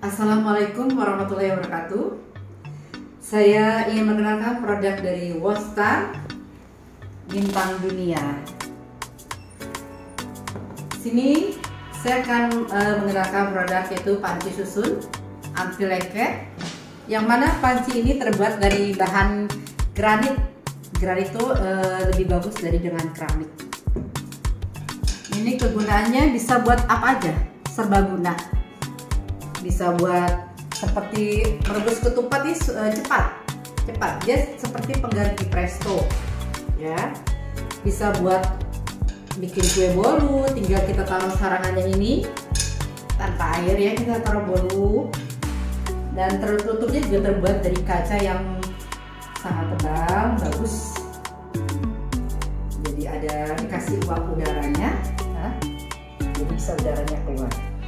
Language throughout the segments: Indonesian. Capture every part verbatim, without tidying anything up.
Assalamualaikum warahmatullahi wabarakatuh. Saya ingin mengenalkan produk dari Wostar Bintang Dunia. Sini saya akan e, mengenalkan produk yaitu panci susun anti lengket, yang mana panci ini terbuat dari bahan granit. Granit itu e, lebih bagus dari dengan keramik. Ini kegunaannya bisa buat apa aja, serbaguna. Bisa buat seperti merebus ketupat ini uh, cepat cepat dia seperti pengganti presto ya. Bisa buat bikin kue bolu, tinggal kita taruh sarangannya ini tanpa air ya, kita taruh bolu, dan tertutupnya juga terbuat dari kaca yang sangat tebal, bagus. Jadi ada dikasih uap udaranya ya. Jadi bisa udaranya keluar.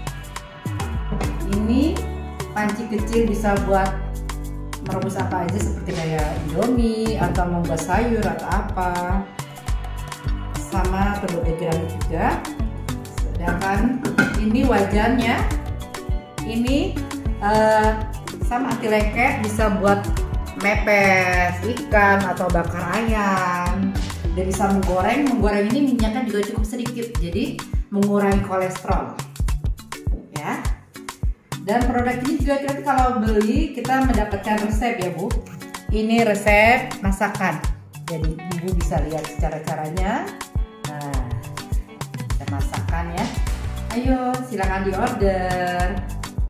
Ini panci kecil bisa buat merebus apa aja, seperti kayak indomie atau membuat sayur atau apa, sama terbuat dari granit juga. Sedangkan ini wajannya ini uh, sama anti lengket, bisa buat mepes ikan atau bakar ayam, dan bisa menggoreng. Menggoreng ini minyaknya juga cukup sedikit, jadi mengurangi kolesterol ya. Dan produk ini juga kita kalau beli kita mendapatkan resep ya Bu. Ini resep masakan, jadi Ibu bisa lihat cara caranya. Nah, kita masakan ya. Ayo silakan di order.